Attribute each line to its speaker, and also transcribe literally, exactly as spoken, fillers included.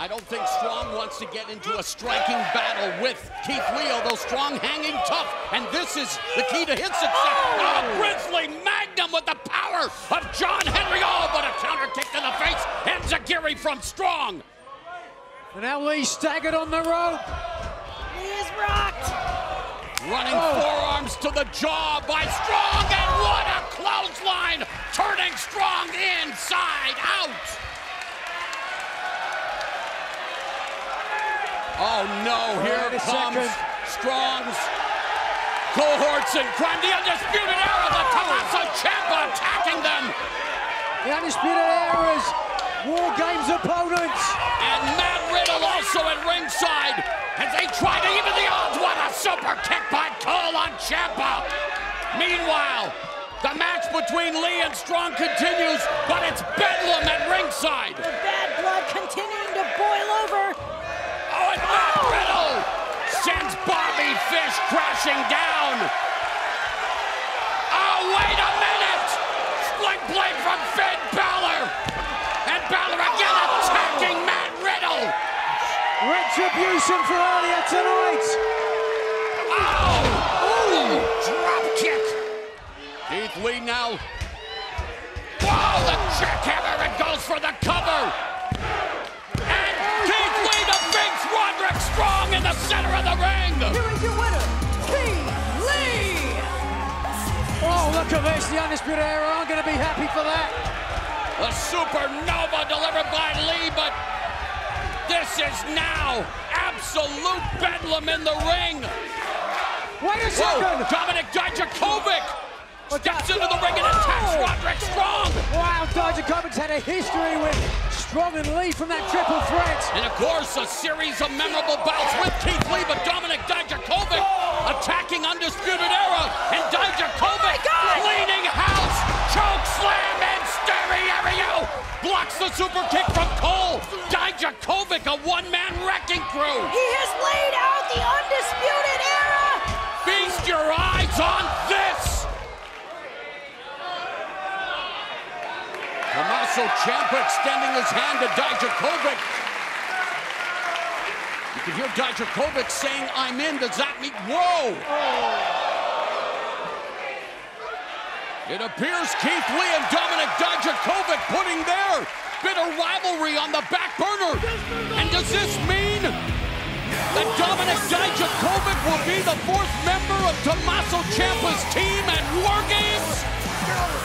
Speaker 1: I don't think Strong wants to get into a striking battle with Keith Lee, although Strong hanging tough, and this is the key to his success. Oh, Grizzly Magnum with the power of John Henry. Oh, but a counter kick to the face, and Zagiri from Strong.
Speaker 2: And now Lee staggered on the rope.
Speaker 3: Lee is rocked.
Speaker 1: Running
Speaker 2: oh.
Speaker 1: forearms to the jaw by Strong, and what a clothesline, turning Strong inside out. Oh no, here
Speaker 2: Wait a
Speaker 1: comes
Speaker 2: second.
Speaker 1: Strong's cohorts in crime. The Undisputed Era, the Tommaso Ciampa attacking them.
Speaker 2: The Undisputed Era's WarGames opponents.
Speaker 1: And Matt Riddle also at ringside as they try to even the odds. What a super kick by Cole on Ciampa. Meanwhile, the match between Lee and Strong continues, but it's bedlam at ringside.
Speaker 3: The bad blood continuing to boil over.
Speaker 1: Oh, and Matt Riddle sends Bobby Fish crashing down. Oh, wait a minute! Split blade from Finn Balor. And Balor again attacking Matt Riddle.
Speaker 2: Retribution for earlier tonight.
Speaker 1: Oh! Ooh! Drop kick. Keith Lee now. Wow, the jackhammer, and goes for the cover. And Keith Lee defeats Roderick Strong in the center of the ring.
Speaker 3: Here is your winner, Keith Lee.
Speaker 2: Oh, look at this. The Undisputed Era aren't going to be happy for that.
Speaker 1: A supernova delivered by Lee, but this is now absolute bedlam in the ring.
Speaker 2: Wait a
Speaker 1: Whoa,
Speaker 2: second.
Speaker 1: Dominic Dijakovic steps into the ring and attacks Roderick Strong.
Speaker 2: Wow, Dijakovic's had a history with Strong and Lee from that triple threat.
Speaker 1: And of course, a series of memorable bouts with Keith Lee, but Dominic Dijakovic attacking Undisputed Era, and Dijakovic cleaning house, choke slam, and stereo blocks the super kick from Cole. Dijakovic, a one-man wrecking crew.
Speaker 3: He has laid out the Undisputed Era.
Speaker 1: Feast your eyes on this. Tommaso Ciampa extending his hand to Dijakovic. You can hear Dijakovic saying, "I'm in." Does that mean, whoa? It appears Keith Lee and Dominic Dijakovic putting their bitter rivalry on the back burner. And does this mean that Dominic Dijakovic will be the fourth member of Tommaso Ciampa's team at WarGames?